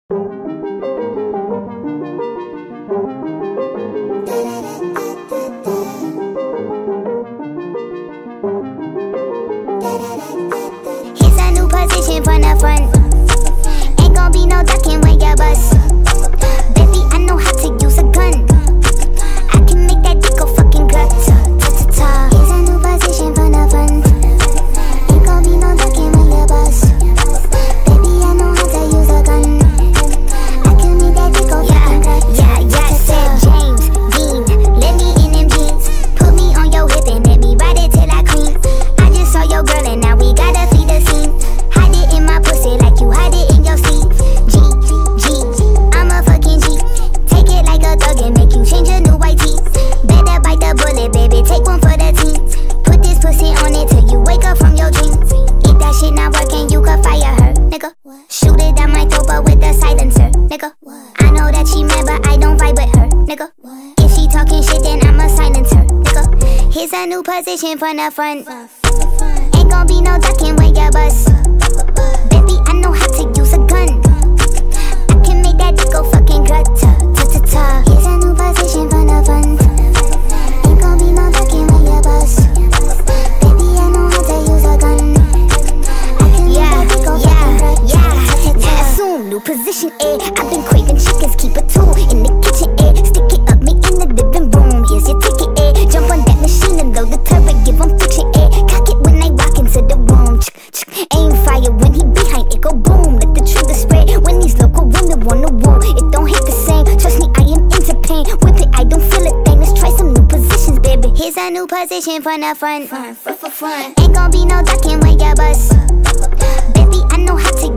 Here's a new position from the front. Ain't gon' be no ducking when you bust. Baby, I know how to use a gun. I can make that dick go fucking grrah-ta. Here's a new position from the front. Ain't gon' be no ducking when you bust. Baby, I know how to use a gun. I can make that dick go fucking grrah-ta. Yeah, said James Dean. Let me in them jeans. Put me on your hip and let me ride it till I clean. I just saw your girl and now we gotta feed the scene. Hide it in my pussy like you hide it in your seat. G, I'm a fucking G. Take it like a thug and make you change your new white teeth. Better bite the bullet, baby, take one for the team. Put this pussy on it till you wake up from your dreams. If that shit not working, you could fire her, nigga. Shoot it down my throat but with a silencer, nigga. I know that she mad but I don't vibe with her, nigga. If she talking shit then I'ma silence her, nigga. Here's a new position from the front. Ain't gon' be no ducking when you bust. Baby, I know how to use a gun. I can make that dick go fucking grrah-ta. Here's a new position from the front. Ain't gon' be no ducking when you bust. Baby, I know how to use a gun. I can make that dick go fucking grrah-ta. Now assume new position, I've been craving chickens, keep a tool in the kitchen, stick it up, me in the living room. Here's your ticket, jump on that machine and load the turret, give 'em friction, cock it when I walk into the room. Aim fire when he behind it, go boom. Let the trigger spread when these local women wanna woo. It don't hit the same, trust me, I am into pain. With it, I don't feel a thing. Let's try some new positions, baby. Here's a new position from the front. Ain't gon' be no ducking when you bust. Baby, I know how to